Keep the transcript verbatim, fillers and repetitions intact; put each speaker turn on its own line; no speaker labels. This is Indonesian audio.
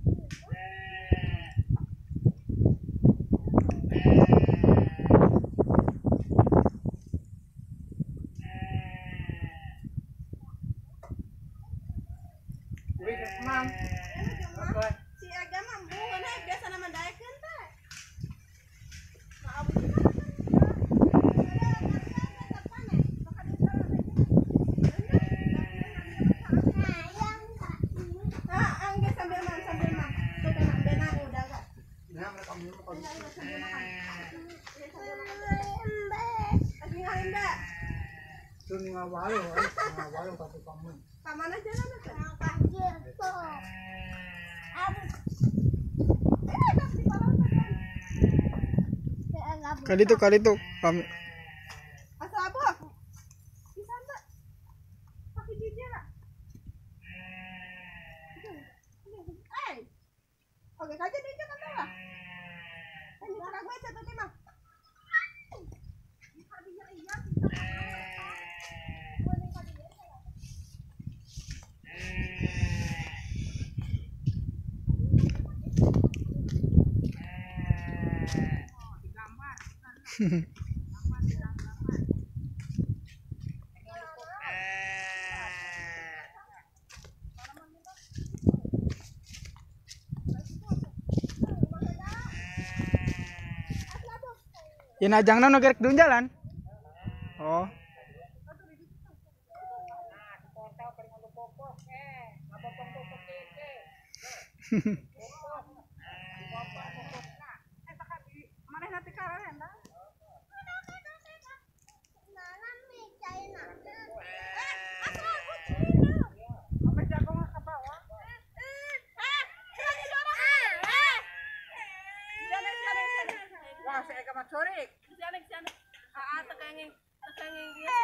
Mam.
Si Aga mampu mana biasa nama daekeun teh. Ah, angge sambil mam sambil mam. Tuh benak benak udah enggak.
Nah, mereka minum kalau
Sambil makan. Lagi ngalim dah.
itu nih ngawalo, ngawalo tapi kamu.
Kamana jalan teh?
Kali itu kali itu kami.
Asal abah. Bisa enggak? Pakai jujur lah. Eh. Oke, kaje dia kan lah. Ini cara gue satu tema.
Ya najangna nu gerek dun jalan. Oh.
Wah, saya kamat sore. Sana sana. Ah, tekenging, tekenging dia.